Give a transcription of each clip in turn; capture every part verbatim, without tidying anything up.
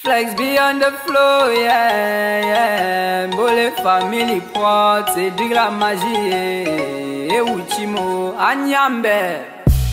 Flex beyond the flow, yeah, yeah. Bole family pot, c'est de la magie. Et Uchimo, Anyambe.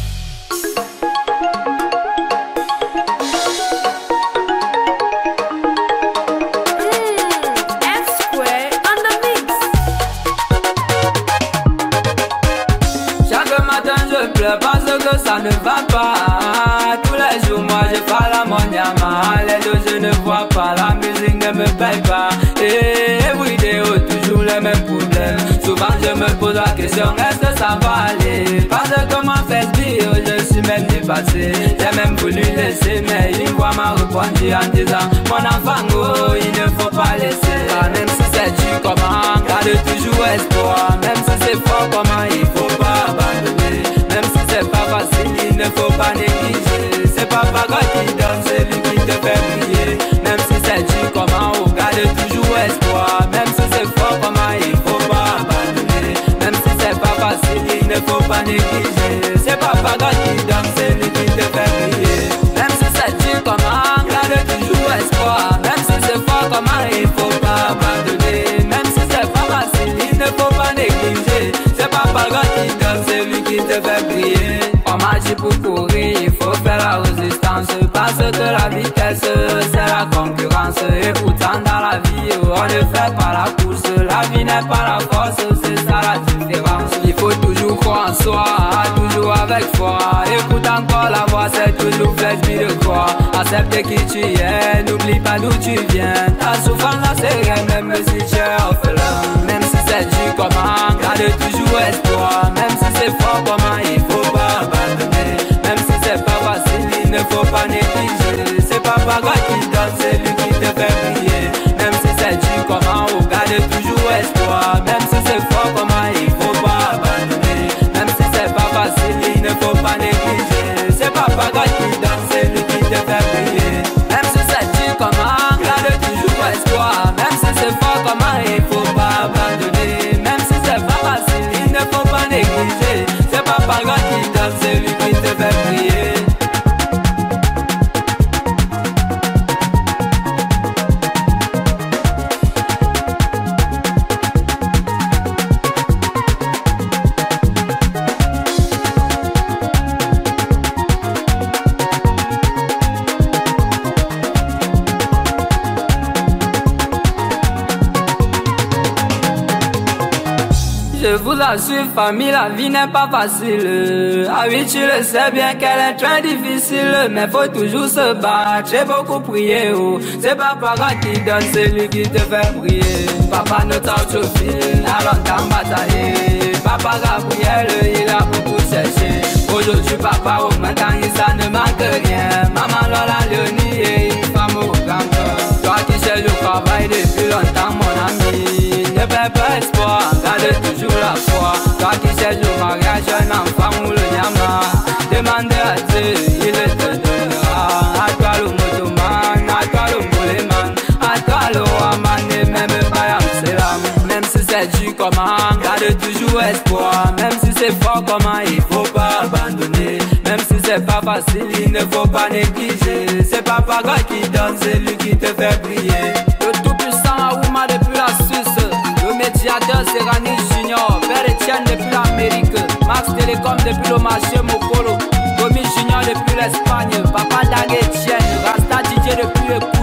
Parce que ça ne va pas. Tous les jours moi je parle à mon diamant. Les deux je ne vois pas, la musique ne me paye pas. Et vidéo toujours les mêmes problèmes. Souvent je me pose la question, est-ce que ça va aller? Parce que mon Facebook je suis même dépassé. J'ai même voulu laisser, mais une voix m'a répondu en disant, mon enfant oh, il ne faut pas laisser. Ah, même si c'est dur comment, garde toujours espoir. Même si c'est fort comment, il faut pas abandonner. Même si c'est pas facile, il ne faut pas négliger. C'est pas God qui donne, c'est lui qui te fait briller. Même si c'est dur comment, on garde toujours espoir. Même si c'est fort comment, il faut pas abandonner. Même si c'est pas facile, il ne faut pas négliger. C'est pas God qui donne, c'est lui qui te fait briller. Même si c'est dur comment, garde toujours espoir. Même si c'est fort comment, il faut pas abandonner. Même si c'est pas facile, il ne faut pas négliger. C'est pas God qui donne, c'est lui qui te fait briller. On m'a dit pour courir, il faut faire la résistance. Parce que la vitesse, c'est la concurrence. Et pourtant dans la vie, on ne fait pas la course. La vie n'est pas la force, c'est ça la différence. Il faut toujours croire en soi, toujours avec foi. Écoute encore la voix, c'est toujours Flex de quoi. Accepte qui tu es, n'oublie pas d'où tu viens. Ta souffrance c'est rien, même si tu es orphelin. Même si c'est dur comment, garde toujours espoir. Même si c'est fort comment, il faut pas abandonner. Même si c'est pas facile, il ne faut pas négliger. C'est pas God qui donne, c'est lui qui te fait briller. Même si c'est dur comment, on garde toujours espoir. Même si c'est fort comment, il faut pas abandonner. Même si c'est pas facile, il ne faut pas négliger. C'est pas God qui donne, c'est lui qui te fait briller. Même si c'est dur comment, garde toujours espoir. Même si c'est fort comment, il faut pas abandonner. Même si c'est pas facile, il ne faut pas négliger. C'est pas God qui donne, c'est lui qui te fait briller. Je vous assure, famille, la vie n'est pas facile. Ah oui, tu le sais bien qu'elle est très difficile. Mais faut toujours se battre, j'ai beaucoup prié. Oh. C'est pas God qui donne, c'est lui qui te fait briller. Papa notre fil a longtemps bataillé. Papa Gabriel, il a beaucoup cherché. Aujourd'hui, papa, au matin, ça ne manque rien. Maman Lola Léonie et une femme au grand cœur. Toi qui cherches le travail depuis longtemps, mon ami. Ne perds pas espoir, garde toujours la foi. Toi qui cherches le mariage, un enfant ou le nyama. Demande à Dieu, il te donnera. À toi le motoman, à toi le moleman, à toi le waman et même Bayam Selam. Même si c'est dur comment, garde toujours espoir. Même si c'est fort comment, il faut pas abandonner. Même si c'est pas facile, il ne faut pas négliger. C'est pas God qui donne, c'est lui qui te fait briller. Le tout puissant Aouma depuis la Suisse. Le médiateur c'est Rani Junior. Père Etienne depuis l'Amérique. Max Télécom depuis le marché Mokolo. Tommy Junior depuis l'Espagne. Papa Dag Etienne. Rasta D J depuis le